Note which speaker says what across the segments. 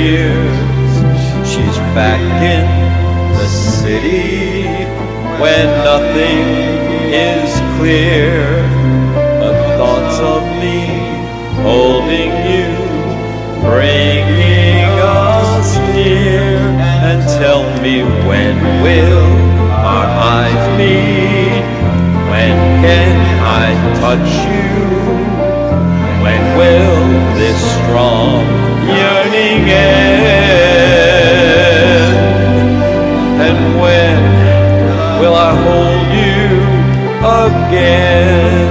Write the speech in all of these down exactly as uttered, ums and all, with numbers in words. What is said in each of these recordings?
Speaker 1: years. She's back in the city when nothing is clear but thoughts of me holding you, bringing us near. And tell me, when will our eyes meet? When can I touch you? When will this strong yearning end? And when will I hold you again?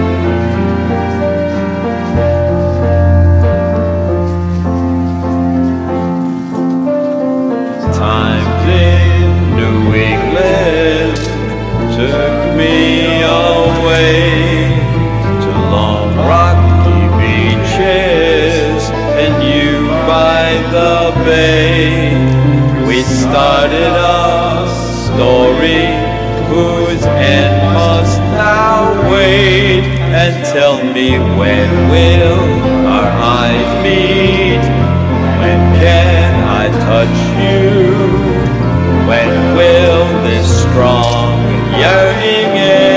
Speaker 1: Times in New England took me away to long rocky beaches and you by the bay. We started a story whose end must now wait. And tell me, when will our eyes meet? When can I touch you? When will this strong yearning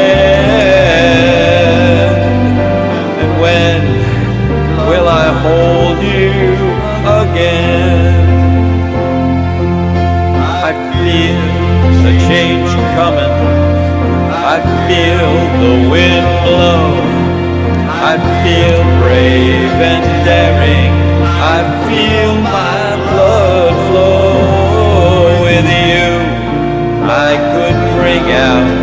Speaker 1: end? And when will I hold you again? I feel the change coming, I feel the wind blow, I feel brave and daring, I feel my blood flow. With you I could bring out